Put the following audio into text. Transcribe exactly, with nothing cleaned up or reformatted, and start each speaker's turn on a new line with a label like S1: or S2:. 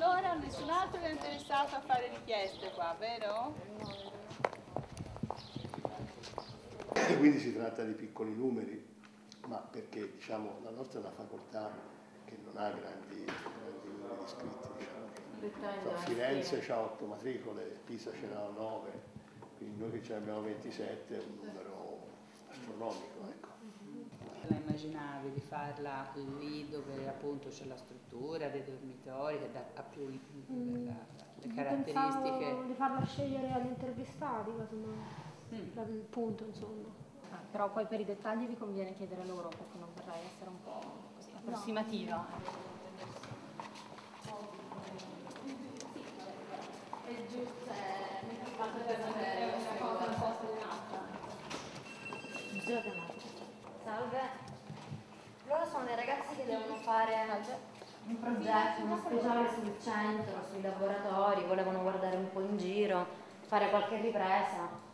S1: Allora nessun altro è interessato a fare richieste qua, vero?
S2: Quindi si tratta di piccoli numeri, ma perché diciamo, la nostra è una facoltà che non ha grandi, grandi numeri di iscritti. Diciamo. So, Firenze ha otto matricole, Pisa ce n'ha nove, quindi noi che ce ne abbiamo ventisette è un numero astronomico. Ecco.
S1: La immaginavi di farla lì dove appunto c'è la struttura dei dormitori che ha più mm. la, le caratteristiche?
S3: Pensavo di farla scegliere agli intervistati, mm. dal punto insomma.
S4: Ah, però poi per i dettagli vi conviene chiedere loro perché non vorrei essere un po' così approssimativa. No.
S5: È giusto, mi fa fatto per sapere questa cosa un po' spiegata. Salve. Loro sono dei ragazzi che devono fare un progetto, uno speciale sul centro, sui laboratori, volevano guardare un po' in giro, fare qualche ripresa.